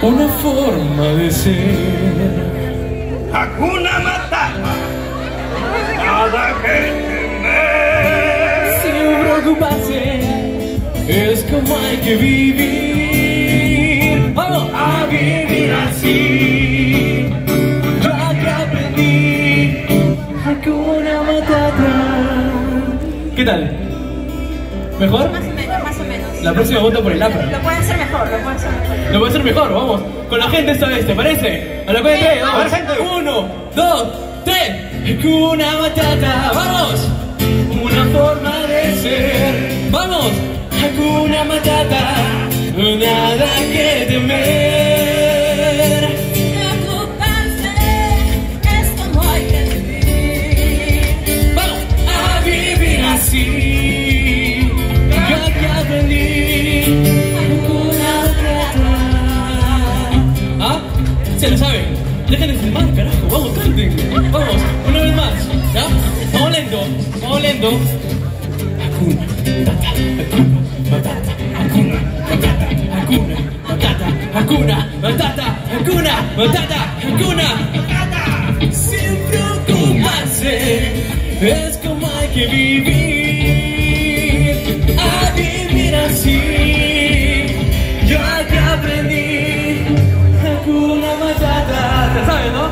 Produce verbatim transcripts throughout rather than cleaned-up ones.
una forma de ser. Hakuna Matata, nada que temer. Sin preocuparse, es como hay que vivir. ¡Vamos! A vivir así. Yo que aprendí Hakuna Matata. ¿Qué tal? ¿Mejor? Más o menos, más o menos. La próxima voto por el A P R A. Lo pueden hacer mejor, lo pueden hacer mejor. Lo puede hacer mejor, vamos. Con la gente esta vez, ¿te parece? A la cuenta de tres, vamos. A ver, gente. Uno, dos, tres. Hakuna Matata, vamos. Una forma de ser. Vamos. Hakuna Matata, nada que temer. Preocuparse es como hay que vivir. Vamos a vivir así. Yo que aprendí Hakuna Matata. ¿Ah? ¿Se lo saben? Dejen de filmar, carajo, vamos, canten. Vamos, una vez más, ¿ya? Vamos lento, vamos lento. Hakuna Matata, Hakuna Matata, Hakuna Matata, Hakuna Matata, Hakuna Matata, Hakuna Matata. Sin preocuparse, es como hay que vivir. A vivir así, yo que aprendí Hakuna Matata. ¿Te sabes, no?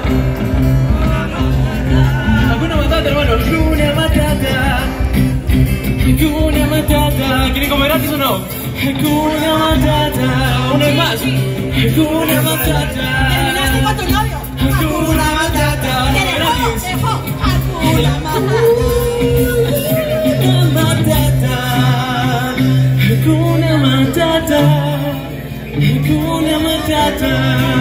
Hakuna Matata, hermano. Hakuna Matata. Hakuna Matata. ¿Quieren comer gratis o no? Hakuna Matata. Una vez más. Hakuna Matata. ¿Terminaste con tu novio? Hakuna Matata. Te dejó, Gratis. te dejó. Hakuna Matata. Hakuna Matata. Hakuna Matata.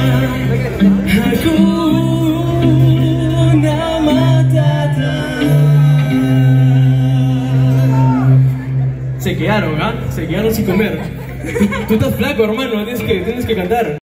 Hakuna Matata. Se quedaron, ¿ah? Se quedaron sin comer. Tú, tú estás flaco, hermano. Tienes que, tienes que cantar.